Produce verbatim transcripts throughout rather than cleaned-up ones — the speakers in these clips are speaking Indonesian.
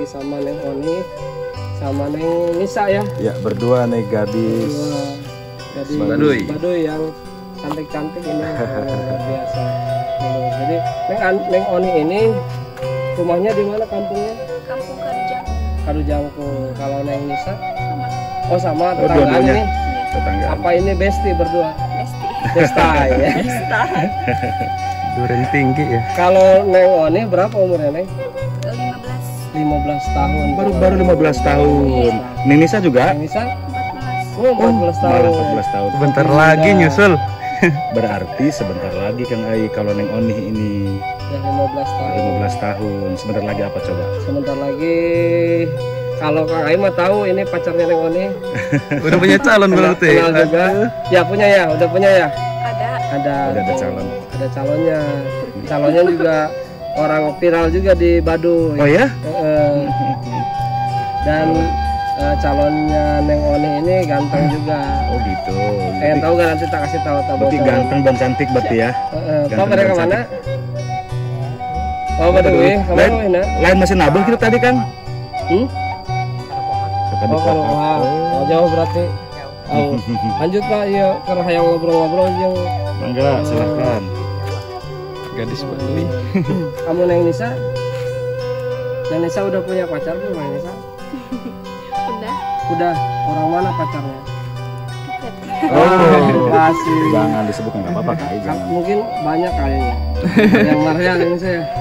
sama Neng Oni sama Neng Nisa ya. Ya, berdua nih gadis. Berdua gadis Baduy. Baduy yang cantik-cantik ini luar biasa. Jadi Neng, Neng Oni ini rumahnya di mana, kampungnya? Kampung Karujang. Karujangkung. Kalau Neng Nisa? Sama. Oh sama, Oh, tetanggaan dua-duanya. ini. Tetangga. Apa ini besti berdua? Besti. Bestai ya. Besta. Dureng tinggi ya. Kalau Neng Oni berapa umurnya, Neng? lima belas. lima belas tahun. Baru baru lima belas tahun. Neng Nisa juga? Neng Nisa? empat belas. Oh, empat belas tahun. Malah empat belas tahun. Bentar lagi nyusul. Berarti sebentar lagi Kang Ai kalau Neng Oni ini Udah lima belas tahun. lima belas tahun. Sebentar lagi apa coba? Sebentar lagi kalau Kang Ai mah tahu ini pacarnya Neng Oni. Udah punya calon berarti. Kenal juga. Ya punya ya, udah punya ya. Ada. Ada. Udah ada calon. Ada calonnya. Calonnya juga orang viral juga di Baduy. Oh ya? Heeh. Dan eh, calonnya Neng Oni ini ganteng juga. Oh gitu. Pengen Jadi, tahu gak nanti tak kasih tahu tak berarti bocorin. ganteng dan cantik berarti ya. Heeh. Kau Ganteng pada dan kemana? cantik. Oh Baduy, kemana Lain, Wina? lain masih nabung kita tadi Kang. Hmm? Tadi Oh kalau pohon. wah, oh, jauh berarti. Oh, lanjut Pak, iya karena hayang ngobrol-ngobrol yang Mangga, silakan. Gadis Baduy. kamu Neng Nisa. Neng Nisa udah punya pacar belum, Neng Nisa? Udah. Udah, orang mana pacarnya? Deket. Oh, masih. Jangan disebut nggak apa-apa Kak. Ka- Jangan. Mungkin banyak kayaknya. Yang marah Neng Nisa ya.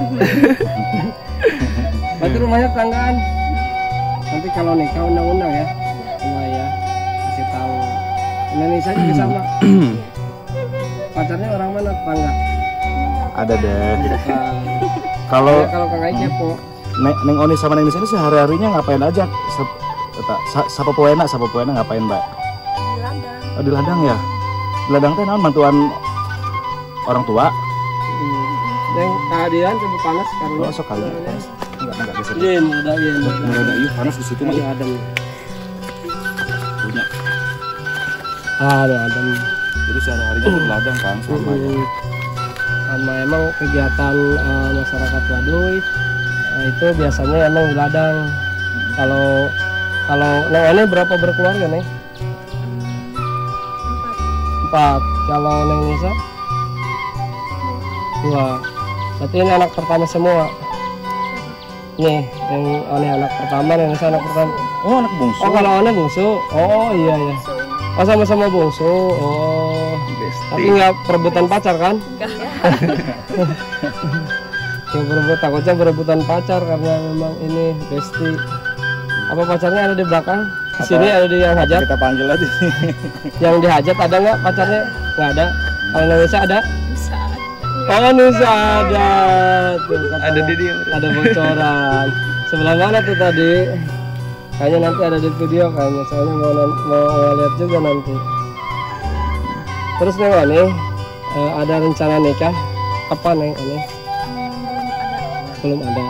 Berarti rumahnya tetanggaan. Nanti kalau nikah undang-undang ya. Semua ya. Kasih tahu. Neng Nisa juga sama. Pacarnya orang mana, tetangga? Ada deh. Bukan. Kalau Ya, kalau Kang Ai kepo. Neng, Neng Oni sama Neng Nisa ini sehari-harinya ngapain aja? Sep, eta- sa- Sapa poena, sapa poena ngapain Mbak? Di ladang. Oh, di ladang ya? Di ladang teh naon bantuan orang tua? Hmm. Yang kehadiran coba panas karena Oh, sok kali. Panas. Enggak, enggak biasa. Iya, udah iya. Mulai ada ieu panas di situ mah. Masih adem. Punya. Ah, ada adem. Jadi sehari-harinya di ladang Kang sama ya. Hmm. Sama emang kegiatan eh, masyarakat Baduy eh, itu biasanya emang di ladang. Kalau kalau Neng Oni berapa berkeluarga nih? Empat. Empat. Kalau Neng Nisa? Dua. Berarti ini anak pertama semua. Nih, Neng Oni anak pertama, Neng Nisa anak pertama. Oh, anak bungsu. Oh, kalau Oni bungsu. Oh, iya ya. So, Oh, sama-sama bungsu. Oh. Tapi Besti. nggak perebutan pacar kan? enggak. Yang berebut takutnya berebutan pacar karena memang ini besti. Apa pacarnya ada di belakang? Di sini ada di yang hajat. Kita panggil aja. Yang dihajat ada nggak pacarnya? Nggak ada. Kalau Indonesia ada? Bisa. Oh, Nusa ada. Tuh, katanya Ada di dia. ada bocoran. Sebelah mana tuh tadi? Kayaknya nanti ada di video kayaknya. Soalnya mau non- mau, mau lihat juga nanti. Terus Neng Oni, eh, ada rencana nikah? Kapan Neng Oni? Hmm, belum ada. Belum ada.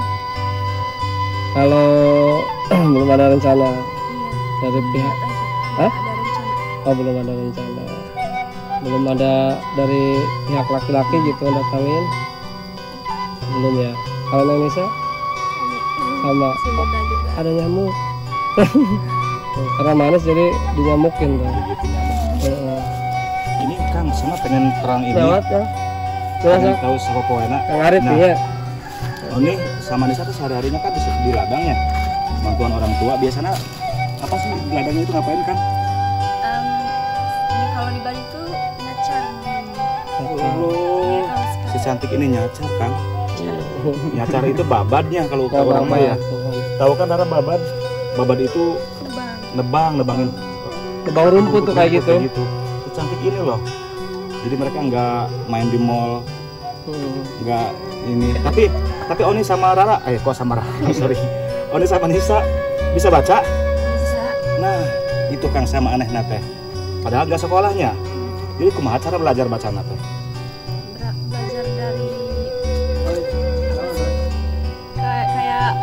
Kalau belum ada rencana Iya. dari pihak, Lihat aja. Hah? Ada rencana. oh belum ada rencana, belum ada dari pihak laki-laki gitu yang datangin, belum ya. Kalau Neng Nisa sama, Masih muda juga. ada nyamuk. Karena manis jadi dinyamukin tuh. Gitu nyamuk. Heeh. Ini Kang sama pengen terang ini. Lewat ya. Pengen Jelas tahu sapa poena. Kang Arif Nah, ya. Oh, ini sama Nisa tuh sehari-harinya kan di, di ladang ya. Bantuan orang tua biasanya apa sih di ladangnya itu ngapain kan? Em, ini kalau di Bali tuh nyacar. Oh, Ya, kalau si sekarang cantik ini nyacar Kang. Nyacar itu babadnya kalau ke orang mah ya. Tahu kan arah babad? Babad itu nebang. nebang, nebangin Kebang rumput tuh kayak gitu. gitu. Si cantik ini loh. Jadi mereka nggak main di mall, Hmm. nggak ini. Tapi tapi Oni sama Rara, eh kok sama Rara? Sorry. Oni sama Nisa bisa baca? Bisa. Nah, itu Kang sama aneh nate. Padahal nggak sekolahnya. Jadi kumaha cara belajar baca nate? Bela- belajar dari kayak kayak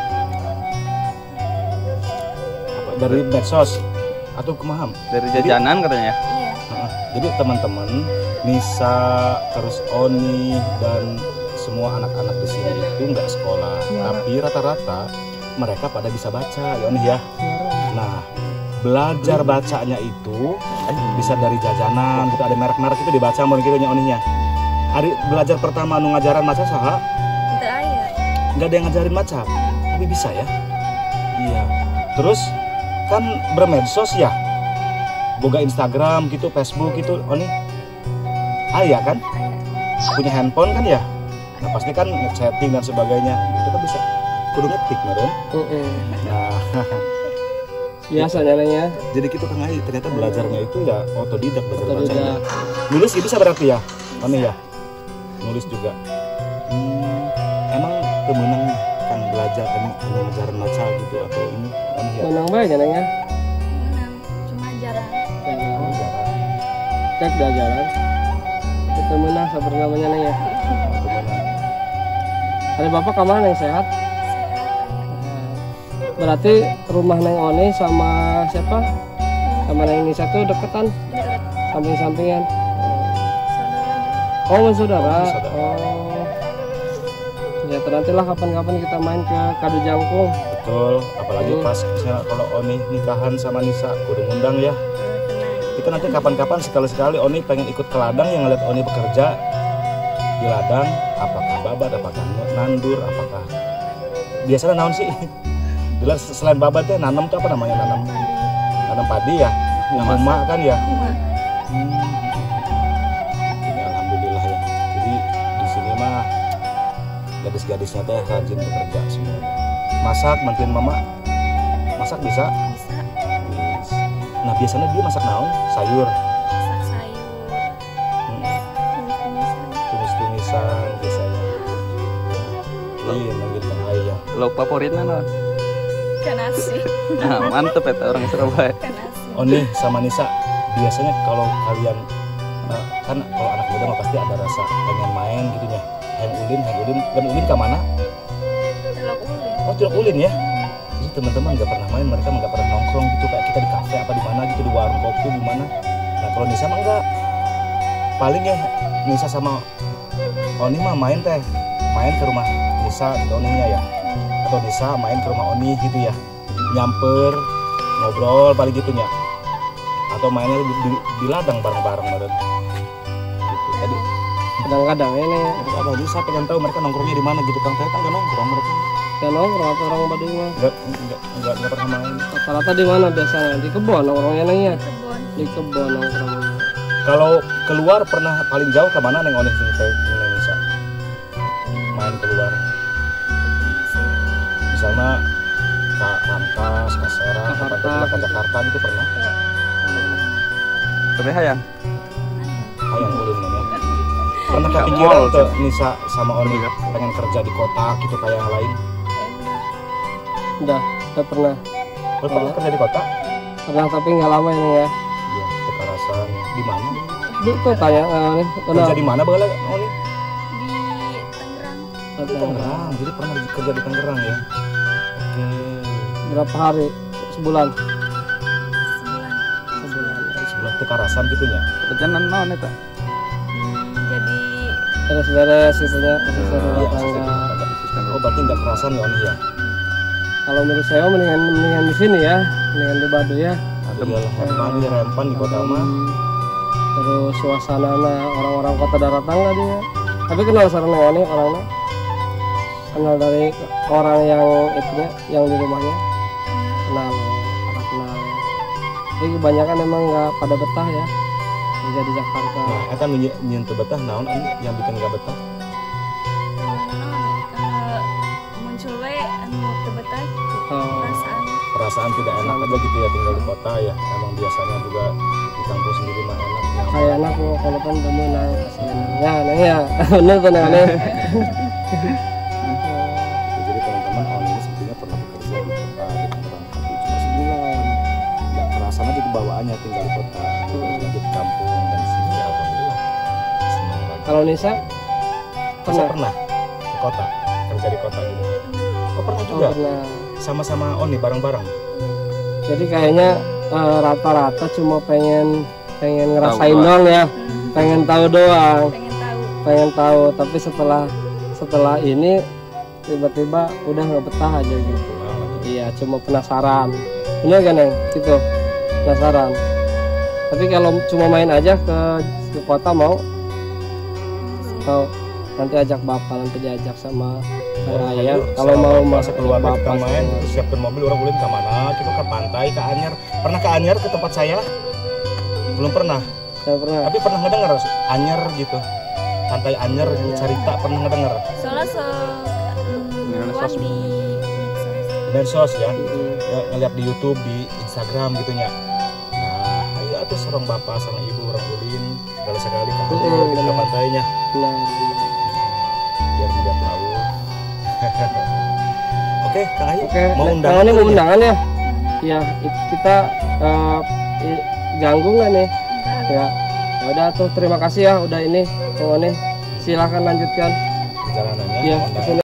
Apa, dari medsos atau kumaha? Dari jajanan katanya ya. iya. Nah, jadi teman-teman Nisa terus Oni dan semua anak-anak di sini itu nggak sekolah, tapi rata-rata mereka pada bisa baca ya Oni ya. Nah, belajar bacanya itu bisa dari jajanan gitu, ada merek-merek itu dibaca mun kitu nya Oninya. Hari belajar pertama nu ngajaran maca saha? Teu aya. Enggak ada yang ngajarin maca. Tapi bisa ya. Iya. Terus kan bermedsos ya. Boga Instagram gitu, Facebook gitu Oni. Aya kan? Punya handphone kan ya? Nah, pasti kan chatting dan sebagainya. Itu kan bisa kudu ngetik meureun. Heeh. Nah, Biasanya nanya. jadi kita tengah ternyata belajarnya itu ya otodidak belajar bacanya. Otodidak. Nulis bisa berarti ya, Oni ya. Nulis juga. Hmm, emang kemenang kan belajar emang emang ngajaran maca gitu atau ini Oni ya. Menang bae nanya. Menang, cuma jarang. Jarang. Oh, jarang. Cek belajaran. Kita menang sabar namanya nanya. Atau menang. Ada bapak kemana yang sehat? Sehat aya. Berarti rumah Neng Oni sama siapa? Sama Neng Nisa tuh deketan, Deket samping-sampingan. saudara juga. Oh, saudara. Oh, saudara. Oh. Ya, nantilah kapan-kapan kita main ke Kadu Jangkung. Betul, apalagi Hmm. pas misalnya kalau Oni nikahan sama Nisa kudu ngundang ya. Tenang. Kita nanti kapan-kapan sekali-sekali Oni pengen ikut ke ladang yang ngeliat Oni bekerja di ladang, apakah babat, apakah nandur, apakah biasanya naon sih? Jelas selain babat teh nanam tuh apa namanya nanam nanam padi ya, huma kan ya. Cuma Hmm. Ini alhamdulillah ya. Jadi di sini mah gadis-gadisnya teh rajin bekerja semuanya. Masak bantuin mama, masak bisa. bisa Bis. Nah biasanya dia masak naon? Sayur, masak sayur, hmm. tumis-tumisan. tumis-tumisan biasanya. Iya, gitu ayam. Lo favoritnya non? Ikan asin. Nah, mantep ya orang Surabaya. Ikan asin. Oni sama Nisa biasanya kalau kalian eh, kan kalau anak muda mah pasti ada rasa pengen main gitu ya. Hang ulin, hang ulin, dan ulin ke mana? Telok ulin. Oh, tidak ulin ya. Jadi teman-teman nggak pernah main, mereka nggak pernah nongkrong gitu kayak kita di kafe apa di mana gitu di warung kopi di mana. Nah kalau Nisa mah enggak. Paling ya Nisa sama Oni mah main teh, main ke rumah Nisa gitu Oninya ya. Atau Nisa main ke rumah Oni gitu ya, nyamper ngobrol paling gitunya, atau mainnya di, di, di ladang bareng-bareng meren gitu. Tadi Kadang-kadang ini apa jadi saya pengen tahu mereka nongkrongnya di mana gitu, Kang Teh kan nggak nongkrong mereka ya nongkrong atau orang Baduy mah. nggak nggak nggak nggak pernah main. Rata-rata di mana biasanya? Di kebun nongkrongnya nanya. Kebun. Di kebun nongkrongnya. Kalau keluar pernah paling jauh ke mana Neng Oni sini teh Neng Nisa main keluar, misalnya ke Rangkas, ke Serang, Jakarta. ke ke Jakarta gitu pernah? Tapi hayang. Hayang ulin namanya. Pernah Nggak kepikiran mall, tuh Nisa sama Oni pengen kerja di kota gitu kayak yang lain? Udah, udah pernah. Oh, pernah kerja di kota? Pernah tapi nggak lama ini ya. Iya, Kekarasan. Di mana? Di kota ya, eh, Kerja pernah. di mana bala Oni? Di Tangerang. Di Tangerang. Jadi pernah kerja di Tangerang ya. Oke. Berapa hari? Sebulan. Sebulan. Sebulan. Sebelah Kekarasan gitu ya. Kerjaan naon eta? Jadi Beres-beres gitu ya, asisten Iya, rumah asisten tangga. rumah tangga. Oh, berarti nggak kerasan ya Oni ya? Kalau menurut saya mendingan mendingan di sini ya, mendingan di Baduy ya. Adem ya, rempan di rempan di kota mah. Terus suasana orang-orang kota daratan nggak dia. Tapi kenal sarana Oni orangnya. Kenal dari orang yang itunya, yang di rumahnya. Kenal, pada kenal. Jadi kebanyakan emang nggak pada betah ya kerja di Jakarta. Nah, eta nu nyeun teu betah naon Oni yang bikin nggak betah? eh, muncul we anu teu betah gitu. Oh. Perasaan Perasaan tidak enak aja gitu ya tinggal di kota ya. Emang biasanya juga di kampung sendiri mah enak ya. Kayak anak gua kalau kan temenan ya, nah ya, bener tuh nih. Jadi teman-teman Oni ini sebetulnya pernah bekerja di kota di Tangerang tapi cuma sebulan. Nggak kerasa aja di bawaannya tinggal di kota, kerja di kampung dan di sini ya alhamdulillah. Senang lagi. Kalau Nisa Masa pernah? pernah ke kota, kerja di kota ini. Oh pernah Oh, juga, pernah. sama-sama Oni bareng-bareng. Jadi kayaknya eh, rata-rata cuma pengen pengen ngerasain Tahu doang ya, hmm, pengen tahu doang, pengen tahu. pengen tahu. Tapi setelah setelah ini tiba-tiba udah nggak betah aja gitu. Pulang lagi Iya, cuma penasaran. Bener kan Neng? Gitu. Penasaran. Tapi kalau cuma main aja ke, ke kota mau? Mau nanti ajak bapak, nanti diajak sama ayah. Kalau mau masa masuk keluarga kita bapak main, semua. terus siapkan mobil orang boleh ke mana? Kita ke pantai, ke Anyar. Pernah ke Anyar ke tempat saya? Belum pernah. Saya pernah. Tapi pernah ngedengar Anyar gitu. Pantai Anyar Anyar. cerita pernah ngedengar. Soalnya se Ngeliat buat sosmed. di Medsos ya. Mm-mm. Ya, ngeliat di YouTube, di Instagram gitu nya. Nah, ayo atuh seorang bapak sama ibu orang ulin segala sekali ke Anyar Mm-mm, gitu ke benar. pantainya Benar, benar. biar melihat laut. Oke, Kang Ayu Oke, mau nah, undang. kalau ini mau ya? undangan ya? Ya, it- kita eh, i- ganggu nggak nih? Ya, ya udah tuh terima kasih ya udah ini, yang ini. Silakan lanjutkan. Perjalanannya Ya, undangan. kesini.